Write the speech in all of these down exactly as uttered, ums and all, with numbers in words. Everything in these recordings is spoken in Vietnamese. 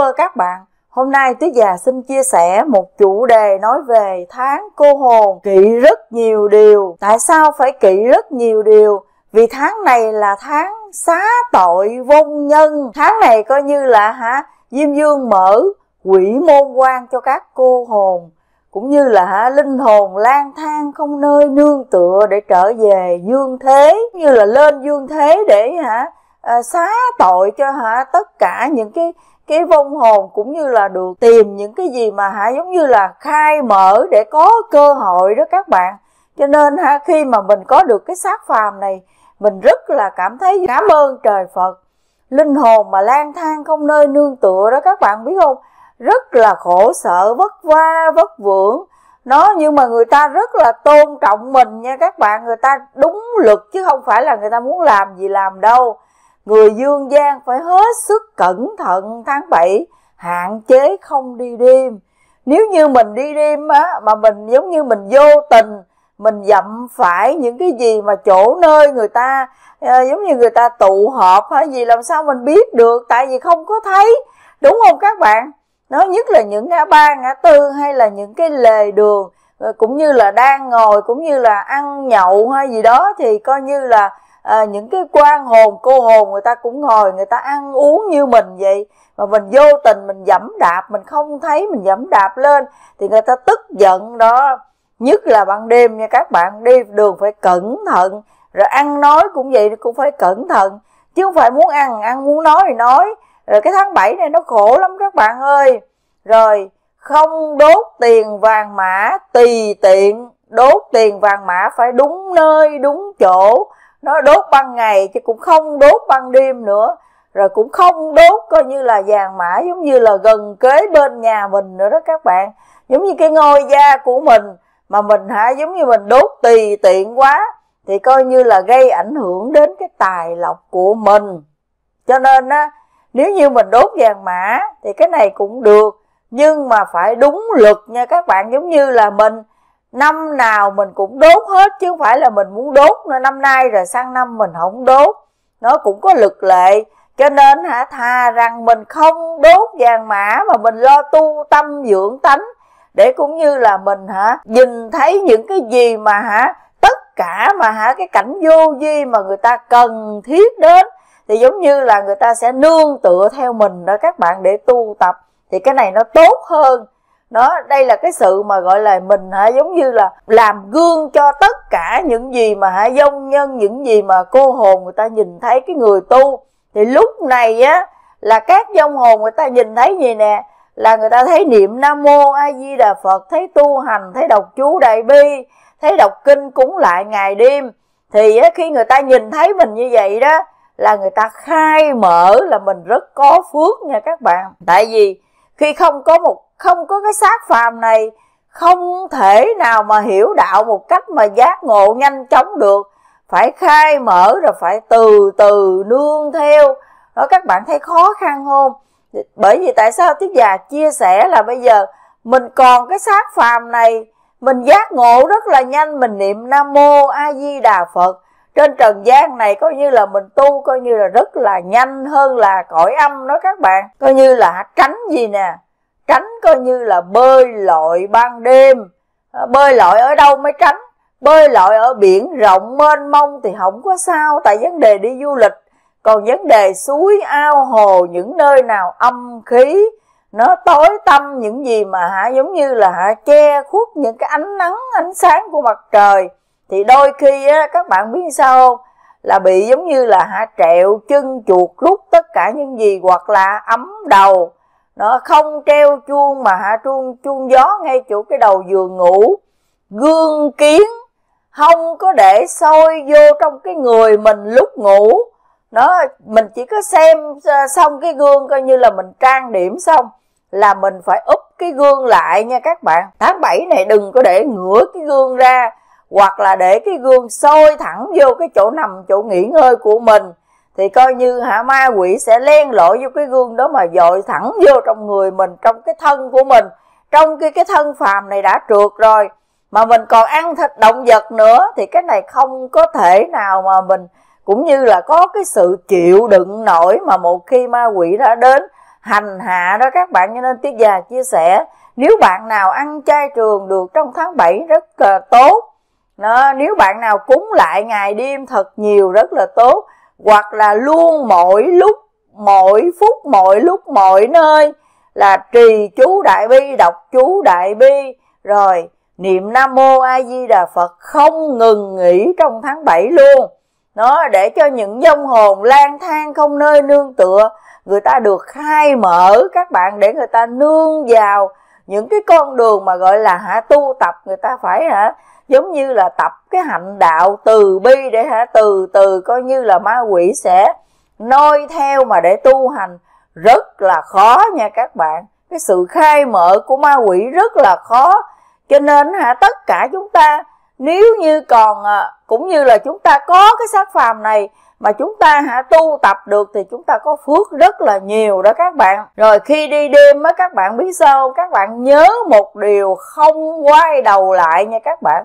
Hello các bạn, hôm nay Tuyết Già xin chia sẻ một chủ đề nói về tháng cô hồn kỵ rất nhiều điều. Tại sao phải kỵ rất nhiều điều? Vì tháng này là tháng xá tội vong nhân. Tháng này coi như là hả Diêm Vương mở quỷ môn quan cho các cô hồn, cũng như là hả linh hồn lang thang không nơi nương tựa để trở về dương thế, như là lên dương thế để hả à, xá tội cho hả tất cả những cái cái vong hồn, cũng như là được tìm những cái gì mà hả giống như là khai mở để có cơ hội đó các bạn. Cho nên hả khi mà mình có được cái xác phàm này, mình rất là cảm thấy cảm ơn trời Phật. Linh hồn mà lang thang không nơi nương tựa đó các bạn biết không, rất là khổ sở, vất vả, vất vưởng nó, nhưng mà người ta rất là tôn trọng mình nha các bạn. Người ta đúng lực chứ không phải là người ta muốn làm gì làm đâu. Người dương gian phải hết sức cẩn thận tháng bảy, hạn chế không đi đêm. Nếu như mình đi đêm á, mà mình giống như mình vô tình mình dặm phải những cái gì mà chỗ nơi người ta à, giống như người ta tụ họp hay gì, làm sao mình biết được, tại vì không có thấy, đúng không các bạn? Nó nhất là những ngã ba ngã tư hay là những cái lề đường, cũng như là đang ngồi, cũng như là ăn nhậu hay gì đó, thì coi như là à, những cái quan hồn cô hồn người ta cũng ngồi, người ta ăn uống như mình vậy, mà mình vô tình mình dẫm đạp, mình không thấy, mình dẫm đạp lên thì người ta tức giận đó. Nhất là ban đêm nha các bạn, đi đường phải cẩn thận, rồi ăn nói cũng vậy, cũng phải cẩn thận, chứ không phải muốn ăn ăn, muốn nói thì nói. Rồi cái tháng bảy này nó khổ lắm các bạn ơi. Rồi không đốt tiền vàng mã tùy tiện, đốt tiền vàng mã phải đúng nơi đúng chỗ. Nó đốt ban ngày chứ cũng không đốt ban đêm nữa. Rồi cũng không đốt coi như là vàng mã giống như là gần kế bên nhà mình nữa đó các bạn. Giống như cái ngôi gia của mình mà mình hả giống như mình đốt tùy tiện quá thì coi như là gây ảnh hưởng đến cái tài lộc của mình. Cho nên á, nếu như mình đốt vàng mã thì cái này cũng được, nhưng mà phải đúng luật nha các bạn. Giống như là mình năm nào mình cũng đốt hết, chứ không phải là mình muốn đốt năm nay rồi sang năm mình không đốt. Nó cũng có luật lệ. Cho nên hả thà rằng mình không đốt vàng mã mà mình lo tu tâm dưỡng tánh, để cũng như là mình hả nhìn thấy những cái gì mà hả tất cả mà hả cái cảnh vô vi mà người ta cần thiết đến, thì giống như là người ta sẽ nương tựa theo mình đó các bạn, để tu tập. Thì cái này nó tốt hơn. Đó, đây là cái sự mà gọi là mình hả giống như là làm gương cho tất cả những gì mà hả vong nhân, những gì mà cô hồn người ta nhìn thấy cái người tu. Thì lúc này á là các vong hồn người ta nhìn thấy gì nè, là người ta thấy niệm Nam Mô A Di Đà Phật, thấy tu hành, thấy đọc chú Đại Bi, thấy đọc kinh cúng lại ngày đêm. Thì á, khi người ta nhìn thấy mình như vậy đó là người ta khai mở là mình rất có phước nha các bạn. Tại vì khi không có một không có cái xác phàm này, không thể nào mà hiểu đạo một cách mà giác ngộ nhanh chóng được. Phải khai mở rồi phải từ từ nương theo. Đó các bạn thấy khó khăn không? Bởi vì tại sao Tuyết Già chia sẻ là bây giờ mình còn cái xác phàm này, mình giác ngộ rất là nhanh, mình niệm Nam Mô A Di Đà Phật. Trên trần gian này coi như là mình tu coi như là rất là nhanh hơn là cõi âm đó các bạn. Coi như là tránh gì nè, tránh coi như là bơi lội ban đêm. Bơi lội ở đâu mới tránh? Bơi lội ở biển rộng mênh mông thì không có sao, tại vấn đề đi du lịch. Còn vấn đề suối ao hồ, những nơi nào âm khí nó tối tăm, những gì mà hả giống như là hả che khuất những cái ánh nắng ánh sáng của mặt trời, thì đôi khi á, các bạn biết sao không? Là bị giống như là hả trẹo chân chuột rút tất cả những gì, hoặc là ấm đầu. Nó không treo chuông mà hả chuông chuông gió ngay chỗ cái đầu giường ngủ. Gương kiến không có để soi vô trong cái người mình lúc ngủ. Nó mình chỉ có xem xong cái gương coi như là mình trang điểm xong là mình phải úp cái gương lại nha các bạn. Tháng bảy này đừng có để ngửa cái gương ra, hoặc là để cái gương soi thẳng vô cái chỗ nằm, chỗ nghỉ ngơi của mình, thì coi như hả ma quỷ sẽ len lỏi vô cái gương đó mà dội thẳng vô trong người mình, trong cái thân của mình. Trong khi cái thân phàm này đã trượt rồi mà mình còn ăn thịt động vật nữa, thì cái này không có thể nào mà mình cũng như là có cái sự chịu đựng nổi. Mà một khi ma quỷ đã đến hành hạ đó các bạn. Cho nên Tiết Già chia sẻ, nếu bạn nào ăn chay trường được trong tháng bảy rất là tốt. Đó, nếu bạn nào cúng lại ngày đêm thật nhiều rất là tốt. Hoặc là luôn mỗi lúc, mỗi phút, mỗi lúc, mọi nơi là trì chú Đại Bi, đọc chú Đại Bi, rồi niệm Nam Mô A Di Đà Phật không ngừng nghỉ trong tháng bảy luôn. Nó để cho những vong hồn lang thang không nơi nương tựa, người ta được khai mở các bạn, để người ta nương vào những cái con đường mà gọi là hả tu tập. Người ta phải hả giống như là tập cái hạnh đạo từ bi, để hả từ từ coi như là ma quỷ sẽ noi theo mà để tu hành. Rất là khó nha các bạn, cái sự khai mở của ma quỷ rất là khó. Cho nên hả tất cả chúng ta, nếu như còn cũng như là chúng ta có cái xác phàm này mà chúng ta hả tu tập được thì chúng ta có phước rất là nhiều đó các bạn. Rồi khi đi đêm á các bạn biết sao? Các bạn nhớ một điều, không quay đầu lại nha các bạn.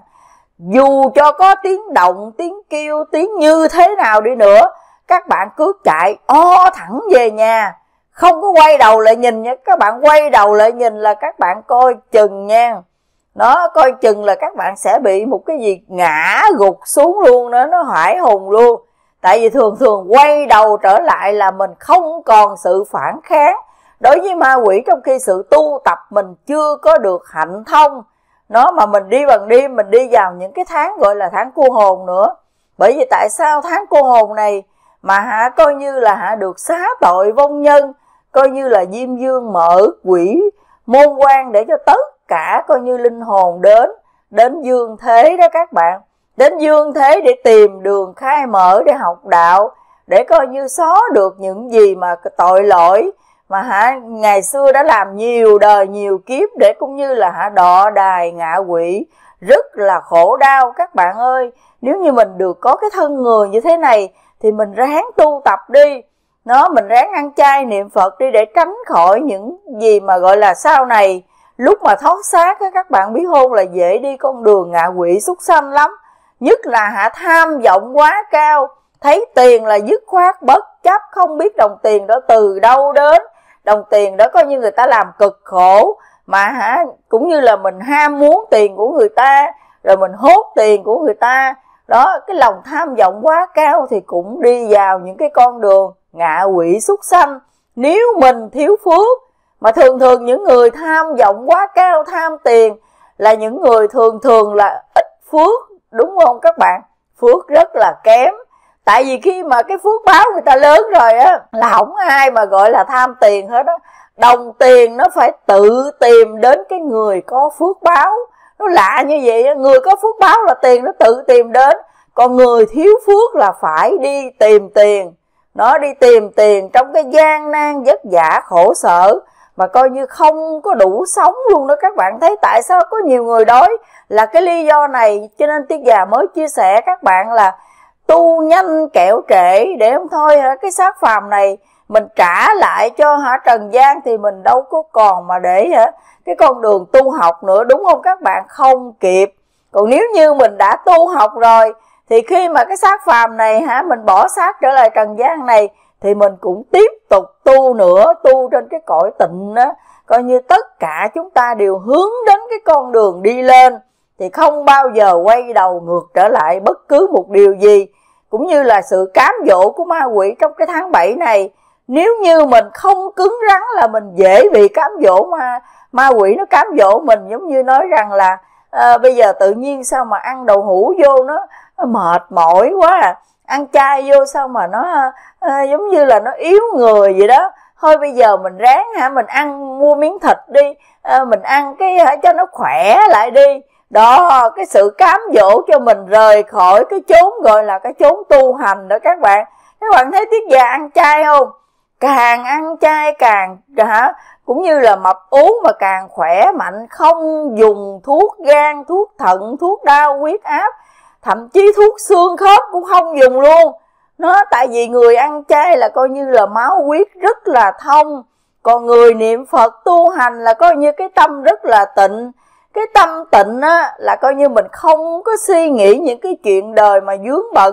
Dù cho có tiếng động, tiếng kêu, tiếng như thế nào đi nữa, các bạn cứ chạy o thẳng về nhà, không có quay đầu lại nhìn nha. Các bạn quay đầu lại nhìn là các bạn coi chừng nha. Nó coi chừng là các bạn sẽ bị một cái gì ngã gục xuống luôn đó, nó hoại hồn luôn. Tại vì thường thường quay đầu trở lại là mình không còn sự phản kháng đối với ma quỷ, trong khi sự tu tập mình chưa có được hạnh thông. Nó mà mình đi bằng đêm, mình đi vào những cái tháng gọi là tháng cô hồn nữa. Bởi vì tại sao tháng cô hồn này mà hả coi như là hả được xá tội vong nhân, coi như là Diêm Vương mở quỷ môn quan để cho tất cả coi như linh hồn đến đến dương thế đó các bạn. Đến dương thế để tìm đường khai mở, để học đạo, để coi như xóa được những gì mà tội lỗi mà hả ngày xưa đã làm nhiều đời nhiều kiếp, để cũng như là hả đọa đài ngạ quỷ, rất là khổ đau các bạn ơi. Nếu như mình được có cái thân người như thế này thì mình ráng tu tập đi, nó mình ráng ăn chay niệm Phật đi, để tránh khỏi những gì mà gọi là sau này lúc mà thoát xác á, các bạn biết hôn là dễ đi con đường ngạ quỷ súc sanh lắm. Nhất là hả tham vọng quá cao, thấy tiền là dứt khoát bất chấp, không biết đồng tiền đó từ đâu đến. Đồng tiền đó coi như người ta làm cực khổ, mà hả cũng như là mình ham muốn tiền của người ta, rồi mình hốt tiền của người ta. Đó, cái lòng tham vọng quá cao thì cũng đi vào những cái con đường ngạ quỷ súc sanh. Nếu mình thiếu phước, mà thường thường những người tham vọng quá cao, tham tiền là những người thường thường là ít phước, đúng không các bạn? Phước rất là kém. Tại vì khi mà cái phước báo người ta lớn rồi á, là không ai mà gọi là tham tiền hết á. Đồng tiền nó phải tự tìm đến cái người có phước báo. Nó lạ như vậy á, người có phước báo là tiền nó tự tìm đến. Còn người thiếu phước là phải đi tìm tiền. Nó đi tìm tiền trong cái gian nan vất vả khổ sở, mà coi như không có đủ sống luôn đó các bạn. Thấy tại sao có nhiều người đói là cái lý do này. Cho nên Tiết Già mới chia sẻ các bạn là tu nhanh kẻo trễ, để không thôi hả cái xác phàm này mình trả lại cho hả trần gian thì mình đâu có còn mà để hả cái con đường tu học nữa, đúng không các bạn? Không kịp. Còn nếu như mình đã tu học rồi thì khi mà cái xác phàm này hả mình bỏ xác trở lại trần gian này thì mình cũng tiếp tục tu nữa, tu trên cái cõi tịnh đó. Coi như tất cả chúng ta đều hướng đến cái con đường đi lên, thì không bao giờ quay đầu ngược trở lại bất cứ một điều gì. Cũng như là sự cám dỗ của ma quỷ trong cái tháng bảy này, nếu như mình không cứng rắn là mình dễ bị cám dỗ. Ma, ma quỷ nó cám dỗ mình giống như nói rằng là à, bây giờ tự nhiên sao mà ăn đậu hũ vô nó, nó mệt mỏi quá à. Ăn chay vô sao mà nó à, giống như là nó yếu người vậy đó. Thôi bây giờ mình ráng hả mình ăn mua miếng thịt đi, à, mình ăn cái hả cho nó khỏe lại đi. Đó, cái sự cám dỗ cho mình rời khỏi cái chốn gọi là cái chốn tu hành đó các bạn. Các bạn thấy Tiết Già ăn chay không? Càng ăn chay càng hả cũng như là mập ú mà càng khỏe mạnh, không dùng thuốc gan, thuốc thận, thuốc đau huyết áp, thậm chí thuốc xương khớp cũng không dùng luôn. Nó tại vì người ăn chay là coi như là máu huyết rất là thông, còn người niệm Phật tu hành là coi như cái tâm rất là tịnh. Cái tâm tịnh á là coi như mình không có suy nghĩ những cái chuyện đời mà vướng bận,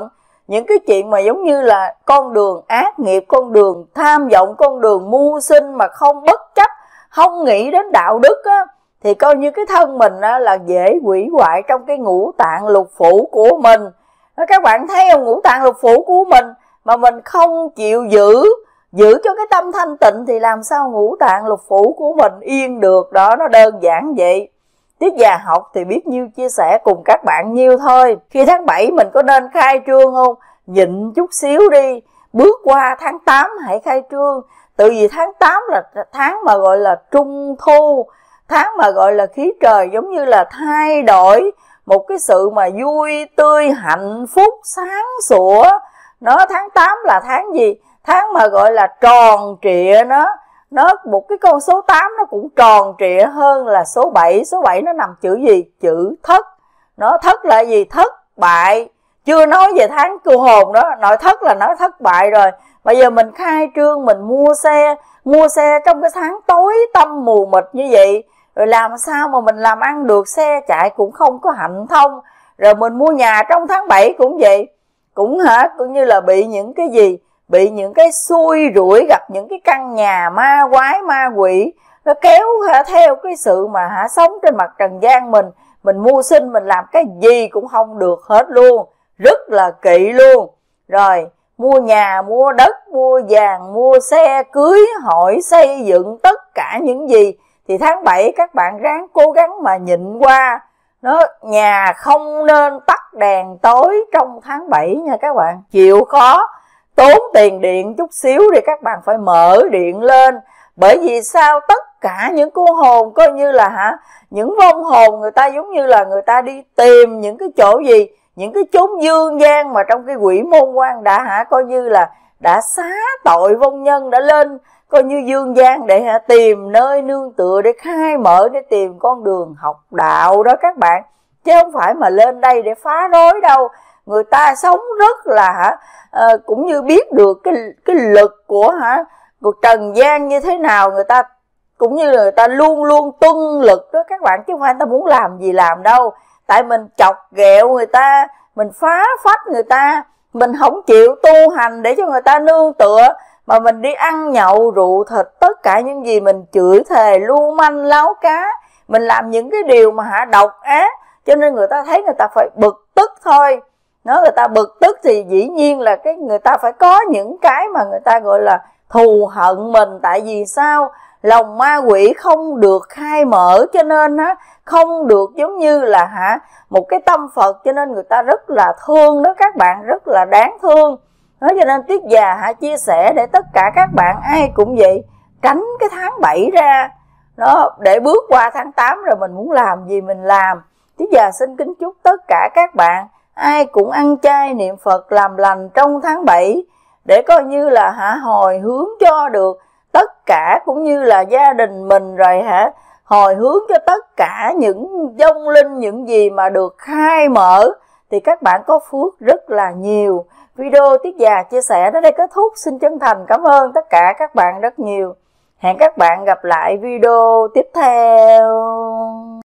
những cái chuyện mà giống như là con đường ác nghiệp, con đường tham vọng, con đường mưu sinh mà không bất chấp, không nghĩ đến đạo đức á, thì coi như cái thân mình á, là dễ hủy hoại trong cái ngũ tạng lục phủ của mình. Các bạn thấy không, ngũ tạng lục phủ của mình mà mình không chịu giữ, giữ cho cái tâm thanh tịnh thì làm sao ngũ tạng lục phủ của mình yên được. Đó, nó đơn giản vậy. Tiết Già học thì biết nhiêu chia sẻ cùng các bạn nhiêu thôi. Khi tháng bảy mình có nên khai trương không? Nhịn chút xíu đi, bước qua tháng tám hãy khai trương. Tự vì tháng tám là tháng mà gọi là trung thu, tháng mà gọi là khí trời giống như là thay đổi, một cái sự mà vui tươi, hạnh phúc, sáng sủa. Nó tháng tám là tháng gì? Tháng mà gọi là tròn trịa. Nó nó một cái con số tám nó cũng tròn trịa hơn là số bảy. Số bảy nó nằm chữ gì? Chữ thất. Nó thất là gì? Thất bại. Chưa nói về tháng cô hồn đó, nội thất là nó thất bại rồi. Bây giờ mình khai trương, mình mua xe, mua xe trong cái tháng tối tăm mù mịt như vậy, rồi làm sao mà mình làm ăn được, xe chạy cũng không có hạnh thông. Rồi mình mua nhà trong tháng bảy cũng vậy, cũng hả, cũng như là bị những cái gì, bị những cái xui rủi, gặp những cái căn nhà ma quái ma quỷ, nó kéo hả, theo cái sự mà hả sống trên mặt trần gian mình. Mình mưu sinh, mình làm cái gì cũng không được hết luôn, rất là kỵ luôn. Rồi mua nhà, mua đất, mua vàng, mua xe, cưới hỏi, xây dựng, tất cả những gì thì tháng bảy các bạn ráng cố gắng mà nhịn qua. Nó nhà không nên tắt đèn tối trong tháng bảy nha các bạn. Chịu khó tốn tiền điện chút xíu thì các bạn phải mở điện lên. Bởi vì sao? Tất cả những cô hồn coi như là hả, những vong hồn người ta giống như là người ta đi tìm những cái chỗ gì, những cái chốn dương gian mà trong cái quỷ môn quan đã hả, coi như là đã xá tội vong nhân, đã lên coi như dương gian để hả tìm nơi nương tựa, để khai mở, để tìm con đường học đạo đó các bạn. Chứ không phải mà lên đây để phá rối đâu. Người ta sống rất là hả, à, cũng như biết được cái cái lực của hả của trần gian như thế nào, người ta cũng như là người ta luôn luôn tuân lực đó các bạn, chứ không phải người ta muốn làm gì làm đâu. Tại mình chọc ghẹo người ta, mình phá phách người ta, mình không chịu tu hành để cho người ta nương tựa, mà mình đi ăn nhậu rượu thịt, tất cả những gì mình chửi thề lưu manh láo cá, mình làm những cái điều mà hả độc ác, cho nên người ta thấy người ta phải bực tức thôi. Nói người ta bực tức thì dĩ nhiên là cái người ta phải có những cái mà người ta gọi là thù hận mình. Tại vì sao? Lòng ma quỷ không được khai mở, cho nên á không được giống như là hả một cái tâm Phật, cho nên người ta rất là thương đó các bạn, rất là đáng thương. Đó, cho nên Tiết Già hả chia sẻ để tất cả các bạn ai cũng vậy, tránh cái tháng bảy ra đó, để bước qua tháng tám rồi mình muốn làm gì mình làm. Tiết Già xin kính chúc tất cả các bạn ai cũng ăn chay niệm Phật làm lành trong tháng bảy, để coi như là hả hồi hướng cho được tất cả, cũng như là gia đình mình, rồi hả hồi hướng cho tất cả những vong linh, những gì mà được khai mở thì các bạn có phước rất là nhiều. Video Tiết Già chia sẻ đến đây kết thúc. Xin chân thành cảm ơn tất cả các bạn rất nhiều. Hẹn các bạn gặp lại video tiếp theo.